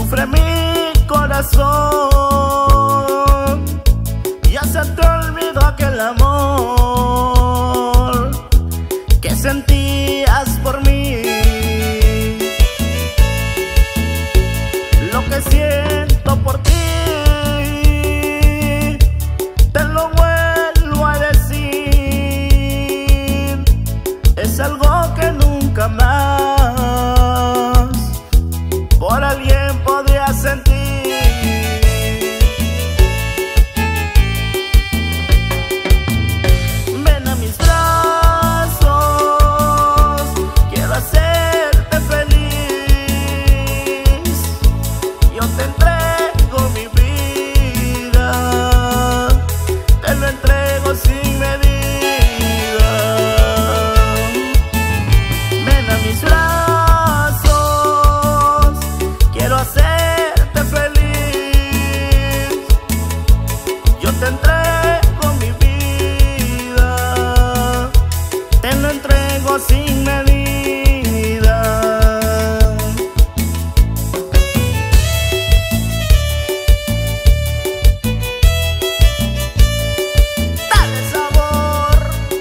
sufre mi corazón. Ya se te olvidó aquel amor que sentías por mí. Lo que siento por ti te lo vuelvo a decir. Es algo que nunca más por alguien podría sentir. Ven a mis brazos, quiero hacerte feliz. Yo te entrego mi vida, te lo entrego sin medida. Ven a mis brazos, quiero hacerte feliz. Yo te entrego mi vida, te lo entrego sin medida. Dale sabor.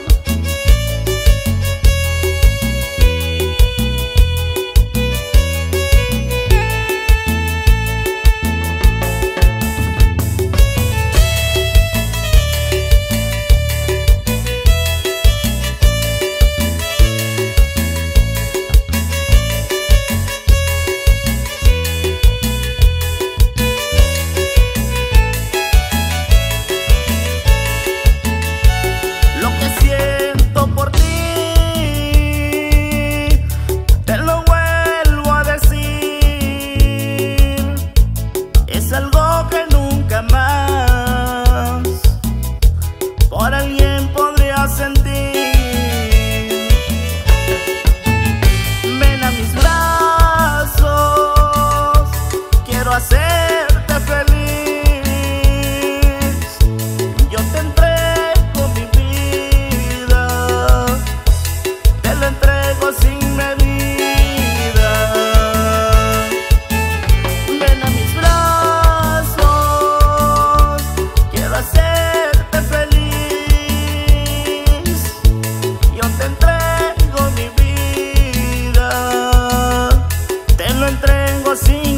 Lo que siento por ti te lo vuelvo a decir. Es algo que nunca más por alguien podría sentir. Ven a mis brazos, quiero hacerte feliz. Yo te entrego mi vida, te lo entrego sin medida. Ven a mis brazos, quiero hacerte feliz. Yo te entrego mi vida, te lo entrego sin